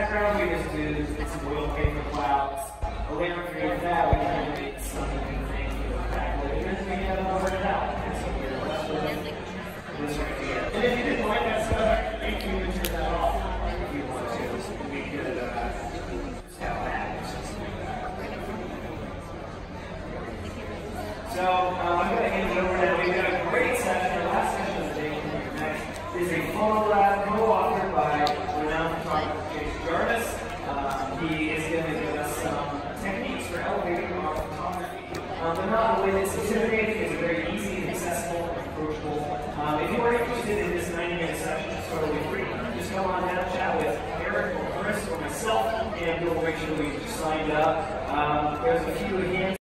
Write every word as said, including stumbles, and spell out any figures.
background, we just do some oil paper clouds. Around for that, we kind of make something and then we have it over it out. This right here. And if you didn't like that stuff, you can even turn that off if you want to. We could uh, just have that or something like that. So um, I'm going to hand it over now. We've got a great session. The last session of the day next is a photo lab co-authored by renowned photographer Jason Jarvis. Um, he is going to give us some techniques for elevating our photography. Um, but not in a way that's intimidating. It's very easy and accessible and approachable. Um, if you are interested in this ninety minute session, it's totally free. Just come on down, chat with Eric or Chris or myself, and we'll make sure we signed up. Um, there's a few hands.